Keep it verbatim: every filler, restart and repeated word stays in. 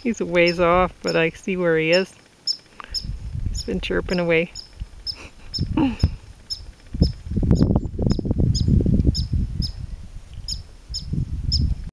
He's a ways off, but I see where he is. He's been chirping away.